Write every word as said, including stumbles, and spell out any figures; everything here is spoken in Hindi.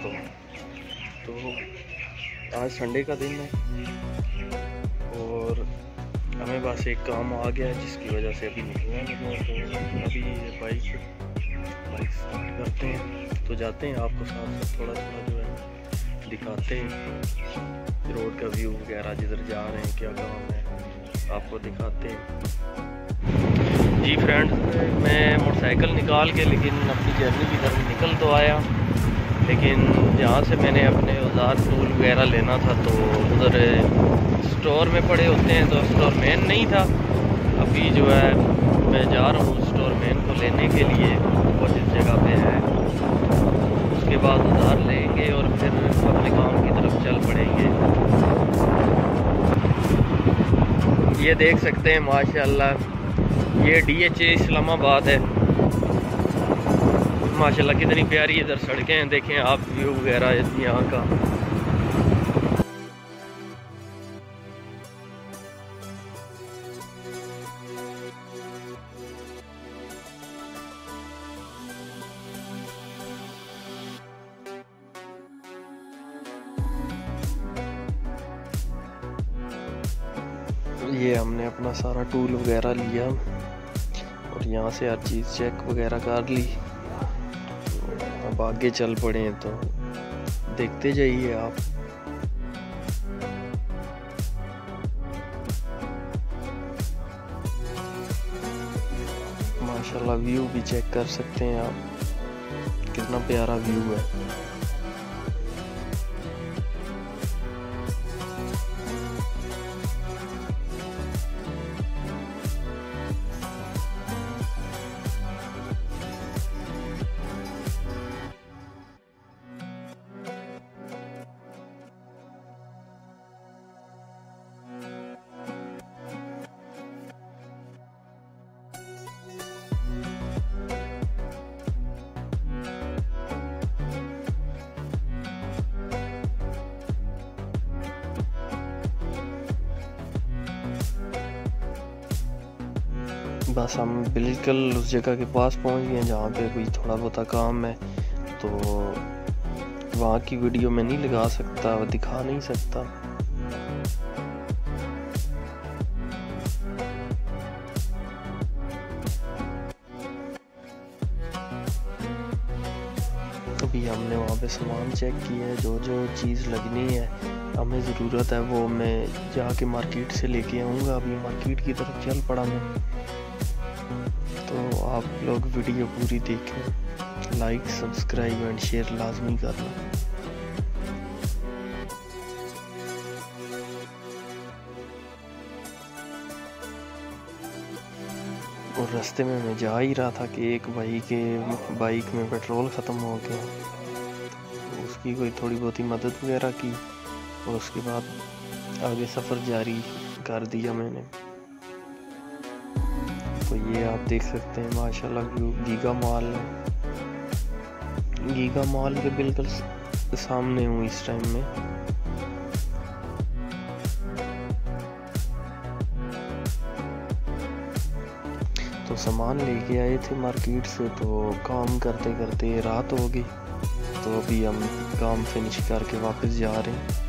दोस्तों, तो आज संडे का दिन है और हमें बस एक काम आ गया है जिसकी वजह से अभी निकलना लगे। तो अभी बाइक बाइक स्टार्ट करते हैं तो जाते हैं, आपको साथ साथ थोड़ा थोड़ा जो है दिखाते हैं रोड का व्यू वगैरह, जिधर जा रहे हैं क्या काम है आपको दिखाते हैं। जी फ्रेंड, मैं मोटरसाइकिल निकाल के लेकिन अपनी जर्नी की तरफ निकल तो आया, लेकिन जहाँ से मैंने अपने औजार टूल वगैरह लेना था तो उधर स्टोर में पड़े होते हैं, तो स्टोर मैन नहीं था। अभी जो है मैं जा रहा हूँ स्टोर मैन को लेने के लिए, वो जिस जगह पे है। उसके बाद औजार लेंगे और फिर अपने काम की तरफ चल पड़ेंगे। ये देख सकते हैं माशाल्लाह, ये डी एच ए इस्लामाबाद है। माशाल्लाह कितनी प्यारी इधर सड़कें हैं, देखें आप व्यू वगैरह यहाँ का। ये हमने अपना सारा टूल वगैरह लिया और यहाँ से हर चीज़ चेक वगैरह कर ली। अब आगे चल पड़े हैं तो देखते जाइए आप। माशाल्लाह व्यू भी चेक कर सकते हैं आप, कितना प्यारा व्यू है। बस हम बिल्कुल उस जगह के पास पहुंच गए जहाँ पे कोई थोड़ा बहुत काम है, तो वहाँ की वीडियो मैं नहीं लगा सकता, दिखा नहीं सकता। अभी हमने वहाँ पे सामान चेक किया है, जो जो चीज़ लगनी है हमें ज़रूरत है वो मैं जाके मार्केट से लेके आऊँगा। अभी मार्केट की तरफ चल पड़ा मैं, तो आप लोग वीडियो पूरी देखें, लाइक सब्सक्राइब एंड शेयर लाजमी करना। और रास्ते में मैं जा ही रहा था कि एक भाई के बाइक में पेट्रोल ख़त्म हो गया, तो उसकी कोई थोड़ी बहुत ही मदद वगैरह की और उसके बाद आगे सफ़र जारी कर दिया मैंने। तो ये आप देख सकते हैं माशाल्लाह व्यू गीगा मॉल है। गीगा मॉल के बिल्कुल सामने हूँ इस टाइम में। तो सामान लेके आए थे मार्केट से, तो काम करते करते रात हो गई, तो अभी हम काम फिनिश करके वापस जा रहे हैं।